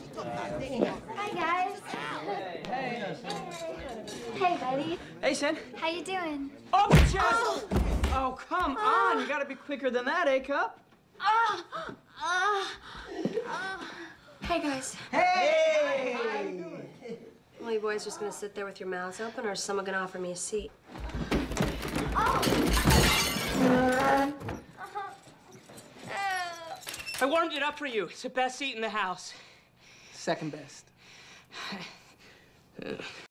Hi, guys. Hey. Hey, buddy. Hey, Sid. How you doing? Oh, the chest! Oh, come on. You gotta be quicker than that, eh, Cup? Hey, guys. Hey! Well, you boys just gonna sit there with your mouths open, or is someone gonna offer me a seat? I warmed it up for you. It's the best seat in the house. Second best.